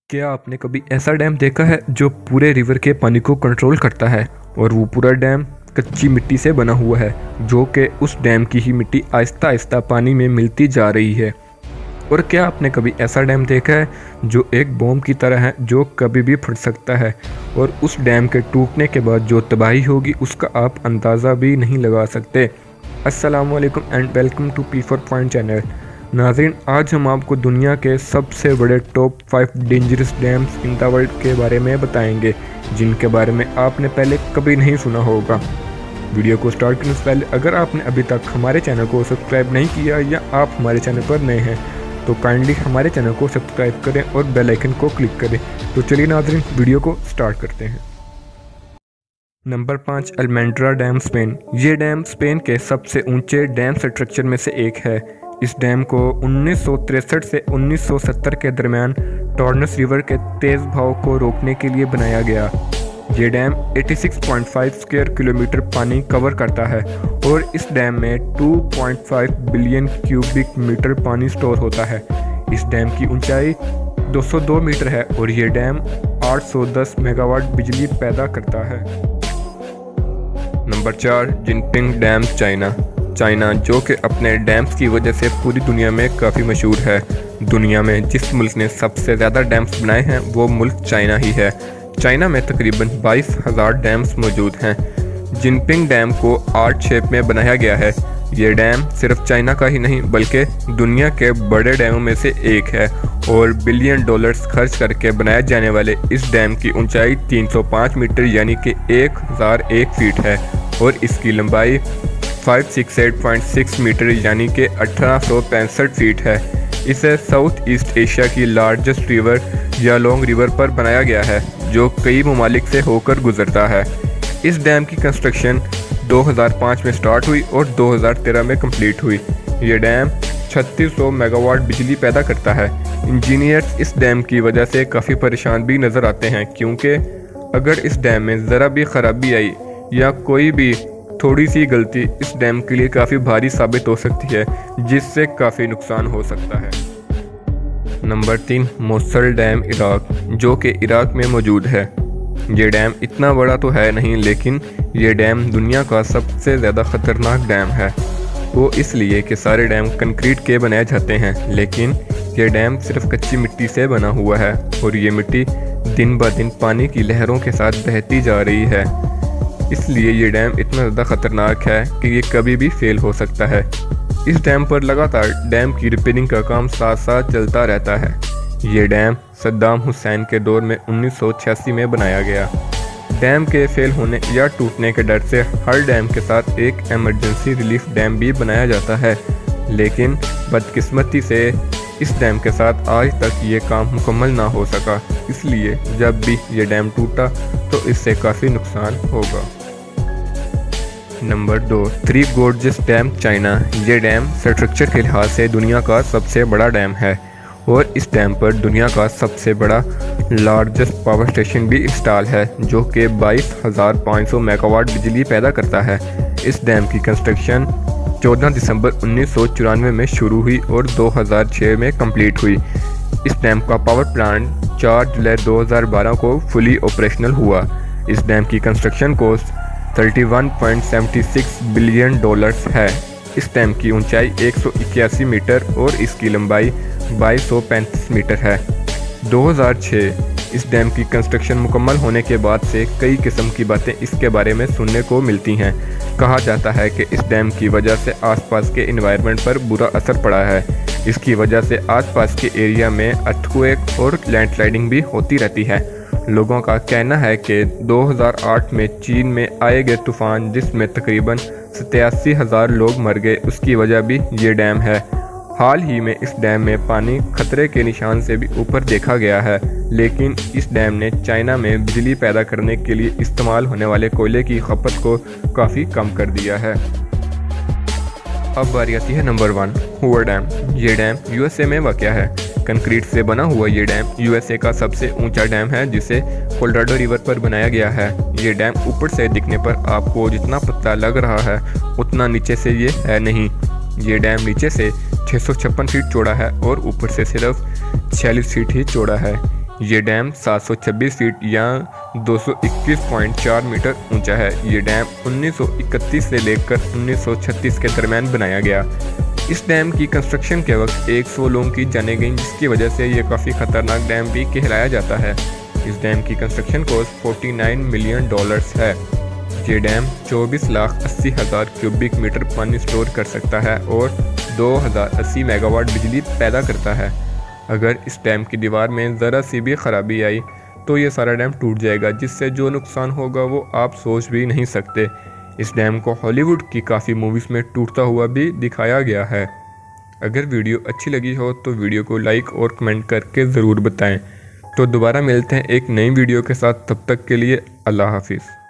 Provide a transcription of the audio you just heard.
क्या आपने कभी ऐसा डैम देखा है जो पूरे रिवर के पानी को कंट्रोल करता है और वो पूरा डैम कच्ची मिट्टी से बना हुआ है, जो कि उस डैम की ही मिट्टी आहिस्ता आहिस्ता पानी में मिलती जा रही है। और क्या आपने कभी ऐसा डैम देखा है जो एक बॉम्ब की तरह है, जो कभी भी फट सकता है और उस डैम के टूटने के बाद जो तबाही होगी उसका आप अंदाज़ा भी नहीं लगा सकते। अस्सलाम वालेकुम and welcome to P4 point channel. नाज़रीन, आज हम आपको दुनिया के सबसे बड़े top 5 dangerous dams in the world के बारे में बताएंगे, जिनके बारे में आपने पहले कभी नहीं सुना होगा। वीडियो को स्टार्ट करने से पहले अगर आपने अभी तक हमारे चैनल को सब्सक्राइब नहीं किया या आप हमारे चैनल पर नए हैं तो काइंडली हमारे चैनल को सब्सक्राइब करें और बेल आइकन को क्लिक करें। तो चलिए नाज़रीन, वीडियो को स्टार्ट करते हैं। Number 5, Almendra dam, Spain. ये डैम स्पेन के सबसे ऊंचे डैम स्ट्रक्चर में से एक है। इस डैम को 1963 से 1970 के दरमियान टॉर्नस रिवर के तेज़ बहाव को रोकने के लिए बनाया गया। ये डैम 86.5 स्क्वायर किलोमीटर पानी कवर करता है और इस डैम में 2.5 बिलियन क्यूबिक मीटर पानी स्टोर होता है। इस डैम की ऊंचाई 202 मीटर है और ये डैम 810 मेगावाट बिजली पैदा करता है। नंबर 4, जिनपिंग डैम, चाइना, जो कि अपने डैम्स की वजह से पूरी दुनिया में काफ़ी मशहूर है। दुनिया में जिस मुल्क ने सबसे ज़्यादा डैम्स बनाए हैं वो मुल्क चाइना ही है। चाइना में तकरीबन 22,000 डैम्स मौजूद हैं। जिनपिंग डैम को आर्ट शेप में बनाया गया है। ये डैम सिर्फ चाइना का ही नहीं बल्कि दुनिया के बड़े डैमों में से एक है और बिलियन डॉलर्स खर्च करके बनाए जाने वाले इस डैम की ऊंचाई 305 मीटर यानी कि 1001 फीट है और इसकी लंबाई 568.6 मीटर यानी कि 1865 फीट है। इसे साउथ ईस्ट एशिया की लार्जेस्ट रिवर यालोंग रिवर पर बनाया गया है, जो कई ममालिक से होकर गुजरता है। इस डैम की कंस्ट्रक्शन 2005 में स्टार्ट हुई और 2013 में कंप्लीट हुई। ये डैम 3600 मेगावाट बिजली पैदा करता है। इंजीनियर्स इस डैम की वजह से काफ़ी परेशान भी नज़र आते हैं, क्योंकि अगर इस डैम में ज़रा भी ख़राबी आई या कोई भी थोड़ी सी गलती इस डैम के लिए काफ़ी भारी साबित हो सकती है, जिससे काफ़ी नुकसान हो सकता है। नंबर 3, मोसल डैम, इराक, जो कि इराक में मौजूद है। ये डैम इतना बड़ा तो है नहीं, लेकिन ये डैम दुनिया का सबसे ज़्यादा ख़तरनाक डैम है। वो इसलिए कि सारे डैम कंक्रीट के बनाए जाते हैं, लेकिन ये डैम सिर्फ कच्ची मिट्टी से बना हुआ है और ये मिट्टी दिन ब दिन पानी की लहरों के साथ बहती जा रही है। इसलिए ये डैम इतना ज़्यादा ख़तरनाक है कि ये कभी भी फेल हो सकता है। इस डैम पर लगातार डैम की रिपेयरिंग का काम साथ साथ चलता रहता है। ये डैम सद्दाम हुसैन के दौर में 1986 में बनाया गया। डैम के फेल होने या टूटने के डर से हर डैम के साथ एक इमरजेंसी रिलीफ डैम भी बनाया जाता है, लेकिन बदकिस्मती से इस डैम के साथ आज तक ये काम मुकम्मल ना हो सका। इसलिए जब भी ये डैम टूटा तो इससे काफ़ी नुकसान होगा। Number 2, Three Gorges dam, China. ये डैम स्ट्रक्चर के लिहाज से दुनिया का सबसे बड़ा डैम है और इस डैम पर दुनिया का सबसे बड़ा लार्जेस्ट पावर स्टेशन भी इंस्टॉल है, जो कि 22,500 मेगावाट बिजली पैदा करता है। इस डैम की कंस्ट्रक्शन 14 दिसंबर 1994 में शुरू हुई और 2006 में कंप्लीट हुई। इस डैम का पावर प्लांट 4 जुलाई 2012 को फुली ऑपरेशनल हुआ। इस डैम की कंस्ट्रक्शन कॉस्ट 31.76 बिलियन डॉलर्स है। इस डैम की ऊंचाई 181 मीटर और इसकी लंबाई 2235 मीटर है। 2006 इस डैम की कंस्ट्रक्शन मुकम्मल होने के बाद से कई किस्म की बातें इसके बारे में सुनने को मिलती हैं। कहा जाता है कि इस डैम की वजह से आसपास के एनवायरनमेंट पर बुरा असर पड़ा है। इसकी वजह से आसपास के एरिया में अर्थक्वेक और लैंडस्लाइडिंग भी होती रहती है। लोगों का कहना है कि 2008 में चीन में आए गए तूफान, जिसमें तकरीबन 87,000 लोग मर गए, उसकी वजह भी ये डैम है। हाल ही में इस डैम में पानी खतरे के निशान से भी ऊपर देखा गया है, लेकिन इस डैम ने चाइना में बिजली पैदा करने के लिए इस्तेमाल होने वाले कोयले की खपत को काफ़ी कम कर दिया है। अब बारी आती है नंबर 1, हूवर डैम। ये डैम यूएसए में वाक़या है। कंक्रीट से बना हुआ ये डैम यूएसए का सबसे ऊंचा डैम है, जिसे कोलोराडो रिवर पर बनाया गया है। ये डैम ऊपर से दिखने पर आपको जितना पतला लग रहा है उतना नीचे से ये है नहीं। ये डैम नीचे से 656 फीट चौड़ा है और ऊपर से सिर्फ 46 फीट ही चौड़ा है। ये डैम 726 फीट या 221.4 मीटर ऊंचा है। ये डैम 1931 से लेकर 1936 के दरमियान बनाया गया। इस डैम की कंस्ट्रक्शन के वक्त 100 लोगों की जाने गई, जिसकी वजह से ये काफ़ी ख़तरनाक डैम भी कहलाया जाता है। इस डैम की कंस्ट्रक्शन कॉस्ट $49 मिलियन है। ये डैम 24,80,000 क्यूबिक मीटर पानी स्टोर कर सकता है और 2080 मेगावाट बिजली पैदा करता है। अगर इस डैम की दीवार में ज़रा सी भी ख़राबी आई तो ये सारा डैम टूट जाएगा, जिससे जो नुकसान होगा वो आप सोच भी नहीं सकते। इस डैम को हॉलीवुड की काफ़ी मूवीज़ में टूटता हुआ भी दिखाया गया है। अगर वीडियो अच्छी लगी हो तो वीडियो को लाइक और कमेंट करके ज़रूर बताएं। तो दोबारा मिलते हैं एक नई वीडियो के साथ, तब तक के लिए अल्लाह हाफिज़।